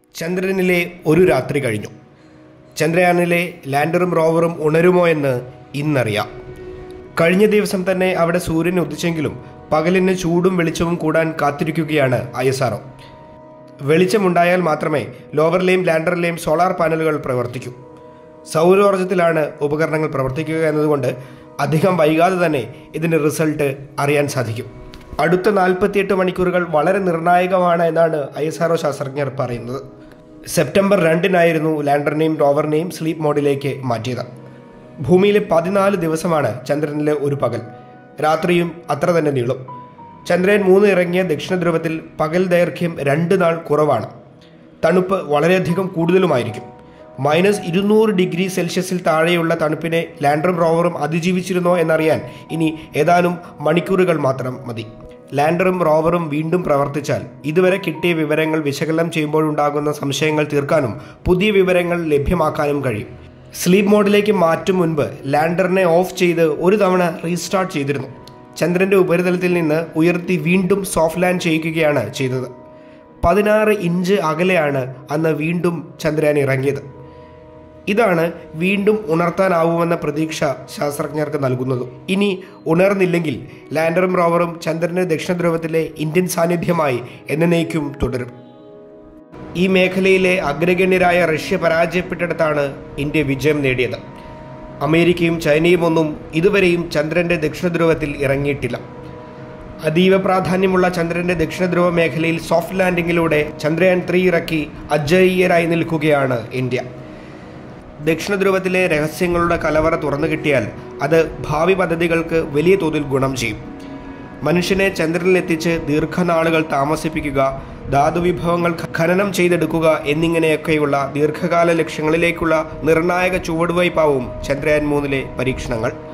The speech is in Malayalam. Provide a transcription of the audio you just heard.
ചന്ദ്രനിലെ ഒരു രാത്രി കഴിഞ്ഞു. ചന്ദ്രയാനിലെ ലാൻഡറും റോവറും ഉണരുമോ എന്ന് ഇന്നറിയാം. കഴിഞ്ഞ ദിവസം തന്നെ അവിടെ സൂര്യൻ ഉദിച്ചെങ്കിലും പകലിന് ചൂടും വെളിച്ചവും കൂടാൻ കാത്തിരിക്കുകയാണ് ISRO. വെളിച്ചമുണ്ടായാൽ മാത്രമേ ലോവറിലെയും ലാൻഡറിലെയും സോളാർ പാനലുകൾ പ്രവർത്തിക്കൂ. സൗരോർജ്ജത്തിലാണ് ഉപകരണങ്ങൾ പ്രവർത്തിക്കുക എന്നതുകൊണ്ട് അധികം വൈകാതെ തന്നെ ഇതിൻ്റെ റിസൾട്ട് അറിയാൻ സാധിക്കും. അടുത്ത 48 മണിക്കൂറുകൾ വളരെ നിർണായകമാണ് എന്നാണ് ISRO ശാസ്ത്രജ്ഞർ പറയുന്നത്. സെപ്റ്റംബർ 2-നായിരുന്നു ലാൻഡറിനെയും റോവറിനെയും സ്ലീപ്പ് മോഡിലേക്ക് മാറ്റിയത്. ഭൂമിയിലെ 14 ദിവസമാണ് ചന്ദ്രനിലെ ഒരു പകൽ. രാത്രിയും അത്ര തന്നെ നീളും. ചന്ദ്രയാൻ 3 ഇറങ്ങിയ ദക്ഷിണ ധ്രുവത്തിൽ പകൽ ദൈർഘ്യം 2 നാൾ കുറവാണ്. തണുപ്പ് വളരെയധികം കൂടുതലുമായിരിക്കും. -200 ഡിഗ്രി സെൽഷ്യസിൽ താഴെയുള്ള തണുപ്പിനെ ലാൻഡറും റോവറും അതിജീവിച്ചിരുന്നോ എന്നറിയാൻ ഇനി ഏതാനും മണിക്കൂറുകൾ മാത്രം മതി. ലാൻഡറും റോവറും വീണ്ടും പ്രവർത്തിച്ചാൽ ഇതുവരെ കിട്ടിയ വിവരങ്ങൾ വിശകലനം ചെയ്യുമ്പോഴുണ്ടാകുന്ന സംശയങ്ങൾ തീർക്കാനും പുതിയ വിവരങ്ങൾ ലഭ്യമാക്കാനും കഴിയും. സ്ലീപ്പ് മോഡിലേക്ക് മാറ്റും മുൻപ് ലാൻഡറിനെ ഓഫ് ചെയ്ത് ഒരു തവണ റീസ്റ്റാർട്ട് ചെയ്തിരുന്നു. ചന്ദ്രൻ്റെ ഉപരിതലത്തിൽ നിന്ന് ഉയർത്തി വീണ്ടും സോഫ്റ്റ് ലാൻഡ് ചെയ്യിക്കുകയാണ് ചെയ്തത്. 16 ഇഞ്ച് അകലെയാണ് അന്ന് വീണ്ടും ചന്ദ്രയാൻ ഇറങ്ങിയത്. ഇതാണ് വീണ്ടും ഉണർത്താനാവുമെന്ന പ്രതീക്ഷ ശാസ്ത്രജ്ഞർക്ക് നൽകുന്നത്. ഇനി ഉണർന്നില്ലെങ്കിൽ ലാൻഡറും റോവറും ചന്ദ്രന് ദക്ഷിണ ധ്രുവത്തിലെ ഇന്ത്യൻ സാന്നിധ്യമായി എന്നേക്കും തുടരും. ഈ മേഖലയിലെ അഗ്രഗണ്യരായ റഷ്യ പരാജയപ്പെട്ടിടത്താണ് ഇന്ത്യ വിജയം നേടിയത്. അമേരിക്കയും ചൈനയും ഒന്നും ഇതുവരെയും ചന്ദ്രൻ്റെ ദക്ഷിണ ധ്രുവത്തിൽ ഇറങ്ങിയിട്ടില്ല. അതീവ പ്രാധാന്യമുള്ള ചന്ദ്രൻ്റെ ദക്ഷിണ ധ്രുവ മേഖലയിൽ സോഫ്റ്റ് ലാൻഡിങ്ങിലൂടെ ചന്ദ്രയാൻ 3 ഇറക്കി അജയ്യരായി നിൽക്കുകയാണ് ഇന്ത്യ. ദക്ഷിണ ധ്രുവത്തിലെ രഹസ്യങ്ങളുടെ കലവറ തുറന്നു കിട്ടിയാൽ അത് ഭാവി പദ്ധതികൾക്ക് വലിയ തോതിൽ ഗുണം ചെയ്യും. മനുഷ്യനെ ചന്ദ്രനിലെത്തിച്ച് ദീർഘനാളുകൾ താമസിപ്പിക്കുക, ധാതുവിഭവങ്ങൾ ഖനനം ചെയ്തെടുക്കുക എന്നിങ്ങനെയൊക്കെയുള്ള ദീർഘകാല ലക്ഷ്യങ്ങളിലേക്കുള്ള നിർണായക ചുവടുവയ്പാവും ചന്ദ്രയാൻ 3 പരീക്ഷണങ്ങൾ.